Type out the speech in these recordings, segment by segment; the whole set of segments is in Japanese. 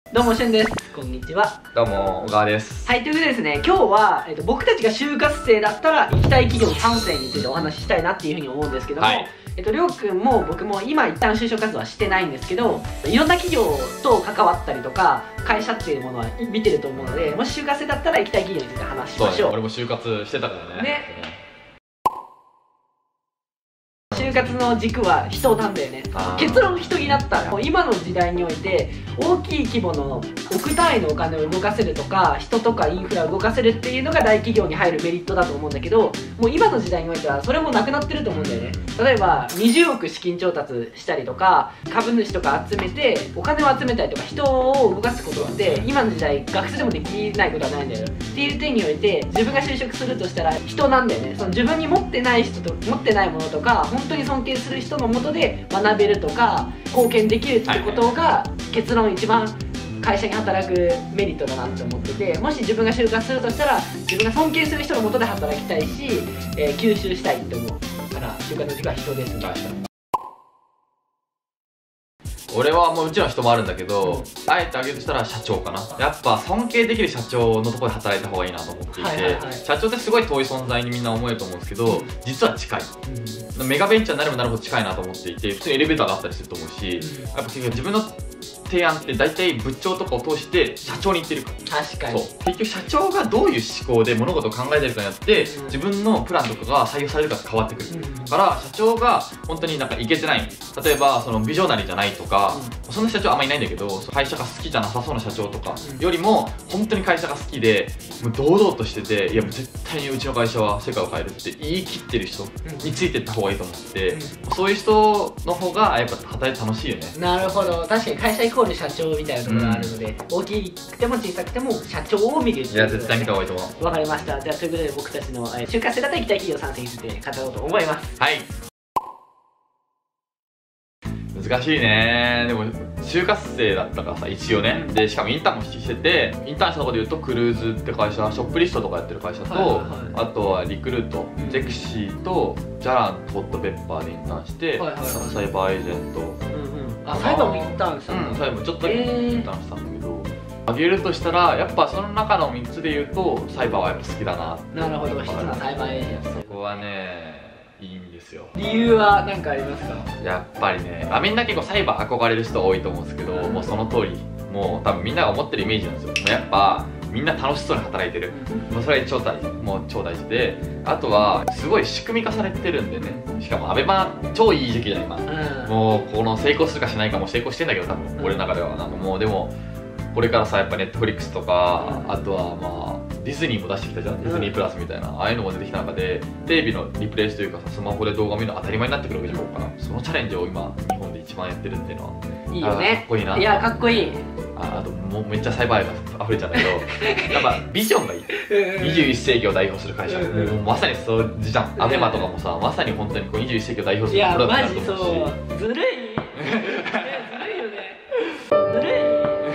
どうもしゅんです。こんにちは。 どうも小川です。 はい、ということでですね、今日は、僕たちが就活生だったら行きたい企業3選についてお話ししたいなっていうふうに思うんですけども、 はい、 りょうくんも僕も今一旦就職活動はしてないんですけど、いろんな企業と関わったりとか会社っていうものは見てると思うので、もし就活生だったら行きたい企業について話しましょう。 俺も就活してたからね。 就活の軸は人なんだよね。結論人になったら今の時代において大きい規模の億単位のお金を動かせるとか人とかインフラを動かせるっていうのが大企業に入るメリットだと思うんだけど、もう今の時代においてはそれもなくなってると思うんだよね。例えば20億資金調達したりとか株主とか集めてお金を集めたりとか人を動かすことって今の時代学生でもできないことはないんだよっていう点において、自分が就職するとしたら人なんだよね。その自分に持ってない人と持ってないものとか本当に尊敬する人のもとで学べるとか貢献できるってことが結論一番会社に働くメリットだなって思ってて、もし自分が就活するとしたら自分が尊敬する人のもとで働きたいし、吸収したいって思うから就活の軸は人ですね。 俺はもちろん人もあるんだけど、あえて挙げるとしたら社長かな。やっぱ尊敬できる社長のところで働いた方がいいなと思っていて、社長ってすごい遠い存在にみんな思えると思うんですけど、実は近い、メガベンチャーになればなるほど近いなと思っていて、普通にエレベーターがあったりすると思うし、やっぱ結局自分の提案って大体部長とかを通して社長に言ってるから。 確かに。 そう結局社長がどういう思考で物事を考えてるかによって、自分のプランとかが採用されるかって変わってくる、から社長が本当になんかいけてない、例えばそのビジョナリーじゃないとか、そんな社長あんまりいないんだけど、会社が好きじゃなさそうな社長とかよりも本当に会社が好きでもう堂々としてて、いやもう絶対にうちの会社は世界を変えるって言い切ってる人についていった方がいいと思って、そういう人の方がやっぱ働いて楽しいよね。 なるほど。確かに会社イコール社長みたいなところがあるので、大きくても小さくても社長を見るっていう、 いや絶対見た方がいいと思う。 わかりました。じゃあということで僕たちの就活生だったら行きたい企業3選について語ろうと思います。 はい、難しいね。でも就活生だったからさ一応ね、でしかもインターンもしてて、インターンしたところでいうとクルーズって会社、ショップリストとかやってる会社と、あとはリクルート、ゼクシーとジャランとホットペッパーでインターンして、サイバーエージェント、 あ、サイバーもインターンしたんだ。 サイバーもちょっとだけインターンしたんだけど、あげるとしたらやっぱその中の3つで言うとサイバーはやっぱ好きだな。 なるほど、一つのサイバーエージェント。 そこはねいいんですよ。 理由は何かありますか？ やっぱりね、みんな結構サイバー憧れる人多いと思うんですけど、もうその通り、もう多分みんなが思ってるイメージなんですよ。もうやっぱみんな楽しそうに働いてる、もうそれが超大事で、あとはすごい仕組み化されてるんでね。しかもアベマ超いい時期じゃん今、もうこの成功するかしないかも成功してんだけど多分俺の中ではなんかもう、でもこれからさやっぱネットフリックスとか、あとはまあディズニーも出してきたじゃん、ディズニープラスみたいな、ああいうのも出てきた中でテレビのリプレイスというかさ、スマホで動画見るの当たり前になってくるわけじゃんかな。そのチャレンジを今日本で一番やってるっていうのはいいよね。 かっこいいな。 いやかっこいい。 あともうめっちゃサイバー愛が溢れちゃうんだけどやっぱビジョンがいい21世紀を代表する会社、もうまさにそうじゃん。アベマとかもさ、まさに本当にこう21世紀を代表するプロダクトだと思うし。いやマジそう、ずるいずるいよね、ずるい。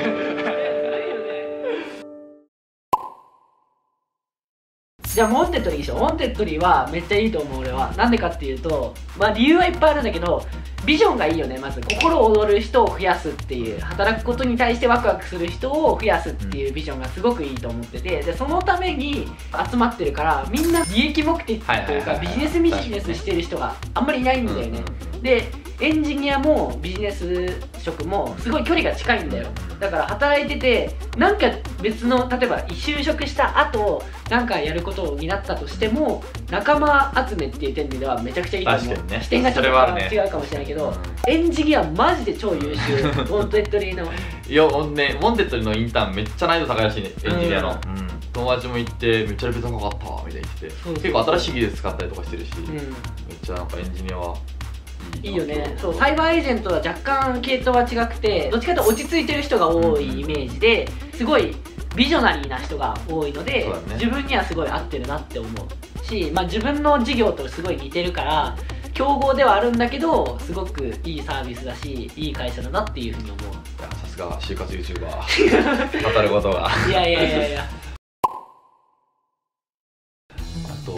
じゃあモンテッドリーでしょ。モンテッドリーはめっちゃいいと思う俺は。なんでかっていうと、まあ理由はいっぱいあるんだけど、ビジョンがいいよね。まず心躍る人を増やすっていう、働くことに対してワクワクする人を増やすっていうビジョンがすごくいいと思ってて、でそのために集まってるからみんな利益目的というかビジネスビジネスしてる人があんまりいないんだよね。でエンジニアもビジネス職もすごい距離が近いんだよ。だから働いててなんか別の、例えば就職した後なんかやることを担ったとしても仲間集めっていう点ではめちゃくちゃいいと思う。視点がちょっと違うかもしれないけど、エンジニアマジで超優秀モンテッドリーの。 いやモンテッドリーのインターンめっちゃ難易度高いらしいね、エンジニアの。友達も行ってめっちゃレベル高かったみたいに言って、結構新しい技術使ったりとかしてるし、めっちゃなんかエンジニアはいいよね。そう、サイバーエージェントは若干系統は違くて、どっちかというと落ち着いてる人が多いイメージで、すごいビジョナリーな人が多いので、自分にはすごい合ってるなって思うし、まあ自分の事業とすごい似てるから競合ではあるんだけど、すごくいいサービスだしいい会社だなっていうふうに思う。 いやさすが就活 YouTuber 語ることがいやいやいやいや。 あと俺も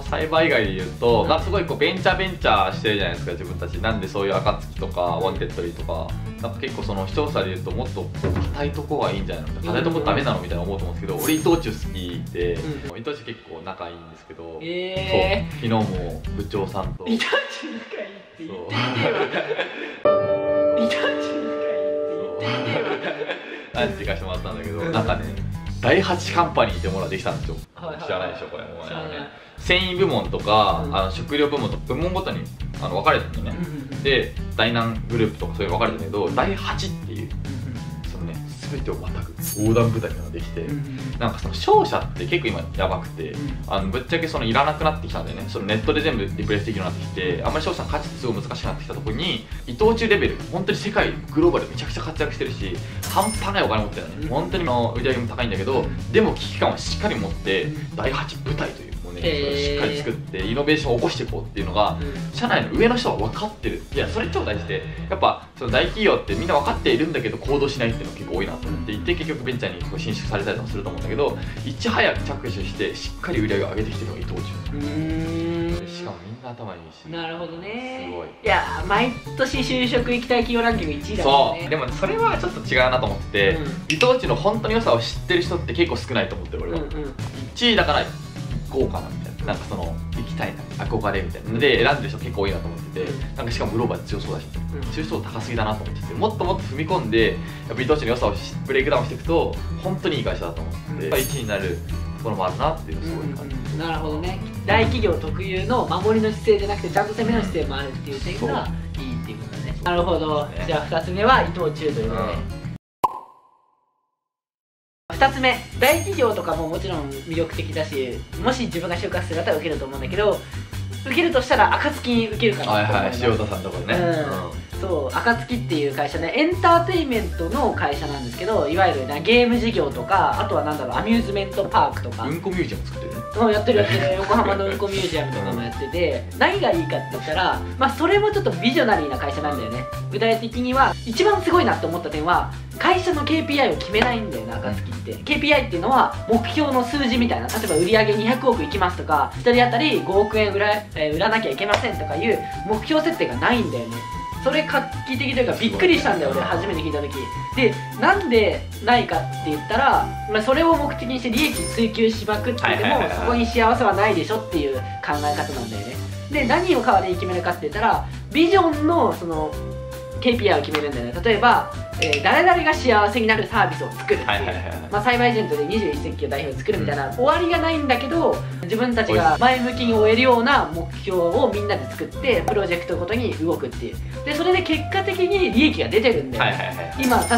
サイバー以外で言うと、まあ、すごいこうベンチャーしてるじゃないですか自分たち。なんでそういう暁とかウォンテッドリーとかなんか結構その視聴者で言うともっと硬いとこがいいんじゃないの、硬いとこダメなのみたいな思うと思うんですけど、俺伊藤忠好きで、伊藤忠結構仲いいんですけど、そう昨日も部長さんと伊藤忠仲いいって言ってみてよ。伊藤忠仲いいって言ってみてよ。 ランチ行かしてもらったんだけど、なんかね第8カンパニーってものができたんですよ。知らないでしょこれ。もうね繊維部門とか、食料部門とか部門ごとに分かれてるんだよね。で第何グループとかそういう分かれてるんだけど、第8っていうそのね全てをまたぐ横断部隊ができて、なんかその商社って結構今やばくて、ぶっちゃけそのいらなくなってきたんでね、そのネットで全部リプレイスできるようになってきて、あんまり商社の価値ってすごい難しくなってきたところに伊藤忠レベル、本当に世界グローバルでめちゃくちゃ活躍してるし、半端ないお金持ってるのね。本当に売り上げも高いんだけど、でも危機感をしっかり持って第8部隊というもうね、しっかり作ってイノベーションを起こしていこうっていうのが、社内の上の人は分かってる。いやそれ超大事で、やっぱその大企業ってみんな分かっているんだけど行動しないっていうのが結構多いなと思っていて、結局ベンチャーに進出されたりとかすると思うんだけど、いち早く着手してしっかり売り上げを上げてきてるのが伊藤忠。しかもみんな頭いいし。 なるほどね。 すごい。 いや毎年就職行きたい企業ランキング1位だもんね。 そうでもそれはちょっと違うなと思ってて、伊藤忠の本当に良さを知ってる人って結構少ないと思ってる俺は。1位だから行こうかなみたいな、なんかその行きたいな憧れみたいなので選んでる人結構多いなと思ってて、なんかしかもグローバル強そうだし、抽象度高すぎだなと思ってて、もっともっと踏み込んでやっぱ伊藤忠の良さをブレイクダウンしていくと本当にいい会社だと思ってて、1位になるところもあるなっていうのすごい感じ。 なるほどね。大企業特有の守りの姿勢じゃなくてちゃんと攻めの姿勢もあるっていう点がいいっていうことだね。なるほど。じゃあ2つ目は伊藤忠ということで。2つ目、大企業とかももちろん魅力的だし、もし自分が就活するだったら受けると思うんだけど、受けるとしたら暁に受けるかなと思います。 塩田さんとかね。 そう、暁っていう会社ね、エンターテインメントの会社なんですけど、いわゆるゲーム事業とか、あとはなんだろう、アミューズメントパークとか、 うんこミュージアム作ってるね。 やってる横浜のうんこミュージアムとかもやってて、何がいいかって言ったら、まあそれもちょっとビジョナリーな会社なんだよね。具体的には一番すごいなって思った点は、会社の KPI を決めないんだよな、暁って。KPI っていうのは目標の数字みたいな、例えば売上200億いきますとか、1人当たり5億円売らなきゃいけませんとかいう目標設定がないんだよね。それ画期的というかびっくりしたんだよ俺初めて聞いた時で。なんでないかって言ったら、まあ、それを目的にして利益追求しまくっててもそこに幸せはないでしょっていう考え方なんだよね。で何を代わりに決めるかって言ったら、ビジョンのその KPI を決めるんだよね。例えば、誰々が幸せになるサービスを作るっていう、サイバーエージェントで21世紀を代表を作るみたいな、終わりがないんだけど自分たちが前向きに終えるような目標をみんなで作ってプロジェクトごとに動くっていう。でそれで結果的に利益が出てるんだよね。今確か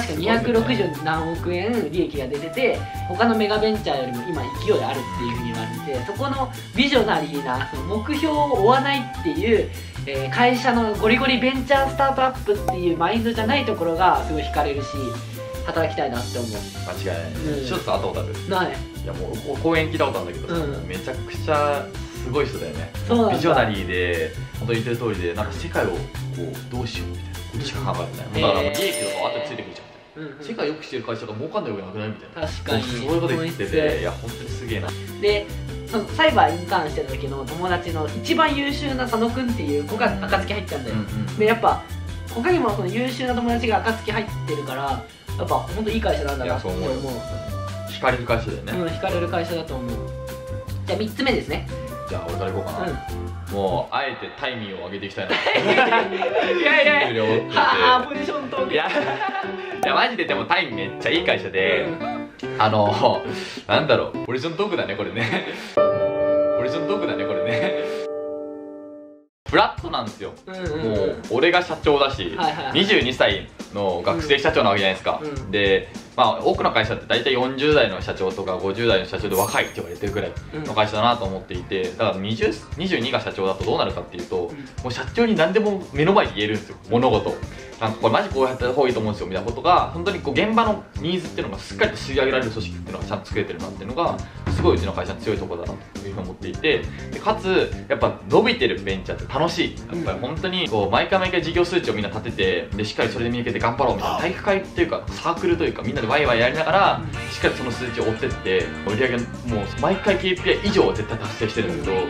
260何億円利益が出てて、他のメガベンチャーよりも今勢いあるっていうふうに言われて、そこのビジョナリーなその目標を追わないっていう会社のゴリゴリベンチャースタートアップっていうマインドじゃないところがすごい惹かれるし、働きたいなって思う。 間違いない。ちょっと会ったことある？ ない。 いやもう講演聞いたことあるんだけど、めちゃくちゃすごい人だよね。ビジョナリーで本当に言ってる通りで、なんか世界をこうどうしようみたいなことしか考えてない。だから利益とか後でついてくるじゃん。世界良くしてる会社が儲かんないわけなくないみたいな。 確かにそういうこと言ってて、いや本当にすげえな。 でそのサイバーインターンしてる時の友達の一番優秀な佐野くんっていう子が暁入っちゃうんだよ。でやっぱ他にもその優秀な友達が暁入ってるから、やっぱ本当いい会社なんだなって思う。 惹かれる会社だよね。 惹かれる会社だと思う。じゃあ3つ目ですね。 じゃあ俺からいこうかな。もうあえてタイミングを上げていきたいな。 いやいやはあポジショントーク。いやマジででもタイミングめっちゃいい会社で、なんだろう、ポジショントークだねこれね。ポジショントークだねこれね。フラットなんですよ。もう俺が社長だし、22歳の学生社長なわけじゃないですか。でまあ多くの会社って大体40代の社長とか50代の社長で若いって言われてるぐらいの会社だなと思っていて、だから22が社長だとどうなるかっていうと、もう社長に何でも目の前で言えるんですよ、物事。なんかこれマジこうやった方がいいと思うんですよみたいなことが本当にこう現場のニーズっていうのがしっかりと吸い上げられる組織っていうのがちゃんと作れてるなっていうのがすごいうちの会社の強いところだなというふうに思っていて、でかつやっぱ伸びてるベンチャーって楽しい。やっぱり本当にこう毎回毎回事業数値をみんな立てて、でしっかりそれで見抜けて頑張ろうみたいな体育会っていうかサークルというかみんなでワイワイやりながらしっかりその数値を追ってって、売り上げもう毎回 KPI 以上は絶対達成してるんだけど、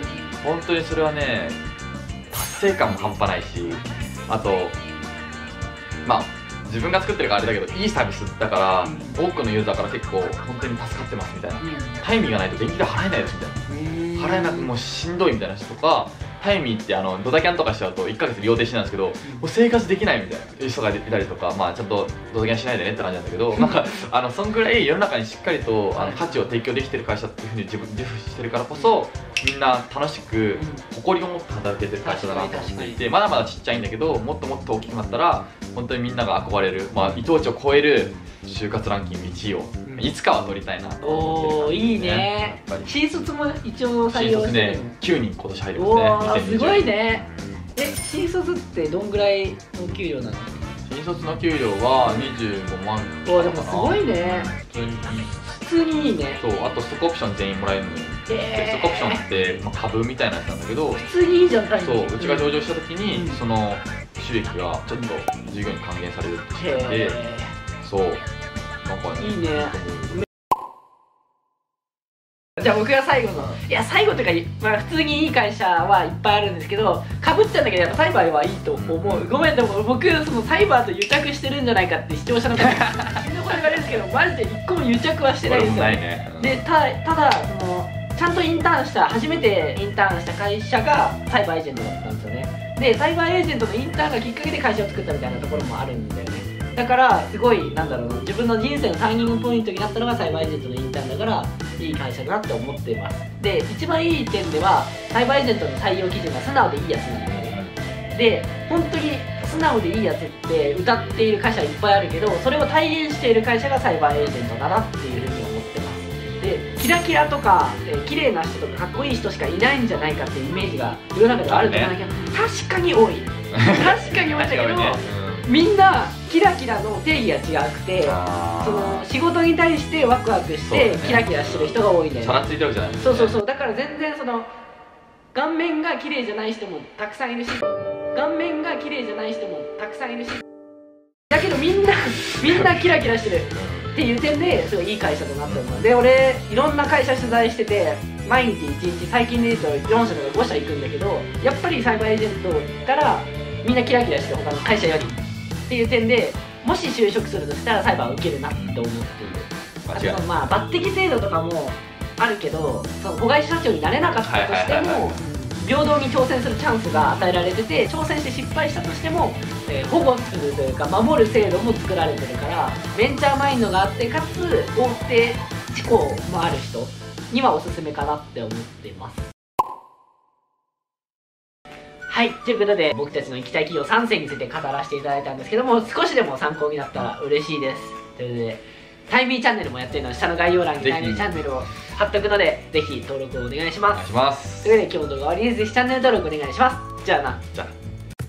本当にそれはね、達成感も半端ないし、あとまあ自分が作ってるからあれだけど、いいサービスだから、多くのユーザーから結構本当に助かってますみたいな、タイミーがないと電気代払えないですみたいな、払えなくもうしんどいみたいな人とか、タイミーってドタキャンとかしちゃうと1ヶ月利用停止なんですけど、もう生活できないみたいな人がいたりとか、まあちゃんとドタキャンしないでねって感じなんだけど、なんかそんぐらい世の中にしっかりと価値を提供できてる会社っていうふうに自負してるからこそ、みんな楽しく誇りを持って働けてる会社だなと思っていて、まだまだちっちゃいんだけど、もっともっと大きくなったら本当にみんなが憧れる、まあ伊藤忠を超える就活ランキング1位をいつかは取りたいなと思ってる感じですね。 いいね。新卒も一応採用してるの。 9人今年入りますね。 すごいね。新卒ってどんぐらいの給料なの？ 新卒の給料は25万とかかな。 でもすごいね。普通にいいね。 そう、あとストックオプション全員もらえるのよ。ストックオプションって、まあ、株みたいなやつなんだけど、 普通にいいじゃん。 そう、うちが上場した時に、その収益がちょっと従業員に還元されるって知ってて、そう、なんかね、 いいね。じゃあ僕が最後の、いや最後というか、まあ、普通にいい会社はいっぱいあるんですけど、かぶっちゃうんだけどやっぱサイバーはいいと思う。ごめん、でも僕そのサイバーと癒着してるんじゃないかって視聴者の方にみんなこれ言われるんですけど、マジで一個も癒着はしてないんですよ。 ないね。 でただそのちゃんとインターンした、初めてインターンした会社がサイバーエージェントだったんですよね。でサイバーエージェントのインターンがきっかけで会社を作ったみたいなところもあるんだよね。だからすごいなんだろうな、自分の人生のターニングポイントになったのがサイバーエージェントのインターンだから、いい会社だなって思っています。で一番いい点ではサイバーエージェントの採用基準が素直でいいやつなんだよね。で本当に素直でいいやつって歌っている会社いっぱいあるけど、それを体現している会社がサイバーエージェントだなっていうふうに思ってます。でキラキラとか綺麗な人とかかっこいい人しかいないんじゃないかっていうイメージが世の中ではあると思うんだけど、確かに多い確かに多いんだけどみんなキラキラの定義が違くて、その仕事に対してワクワクしてキラキラしてる人が多いんだよね。 さらついてるわけじゃない。 そうそうそう、だから全然その顔面が綺麗じゃない人もたくさんいるし、顔面が綺麗じゃない人もたくさんいるし、だけどみんなキラキラしてるっていう点ですごいいい会社だなって思う。で俺いろんな会社取材してて、毎日1日最近で言うと4社とか5社行くんだけど、やっぱりサイバーエージェント行ったらみんなキラキラして他の会社よりっていう点で、もし就職するとしたらサイバーを受けるなって思っている。あとまあ抜擢制度とかもあるけど、その子会社社長になれなかったとしても平等に挑戦するチャンスが与えられてて、挑戦して失敗したとしても、保護するというか守る制度も作られてるから、ベンチャーマインドがあってかつ大手志向もある人にはおすすめかなって思っています。はい、ということで僕たちの行きたい企業3選について語らせていただいたんですけども、少しでも参考になったら嬉しいです。ということでタイミーチャンネルもやってるので、下の概要欄にタイミーチャンネルを貼っておくのでぜひ登録をお願いします。ということで今日の動画は終わりです。ぜひチャンネル登録お願いします。じゃあな。 じゃあ。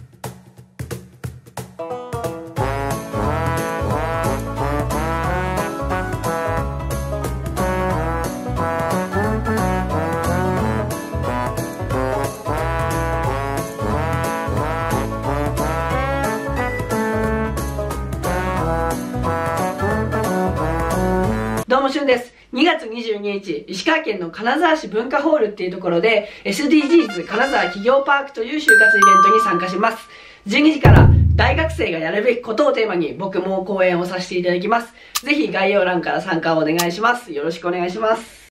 どうもしゅんです。2月22日、石川県の金沢市文化ホールっていうところで SDGs 金沢企業パークという就活イベントに参加します。12時から大学生がやるべきことをテーマに僕も講演をさせていただきます。ぜひ概要欄から参加をお願いします。よろしくお願いします。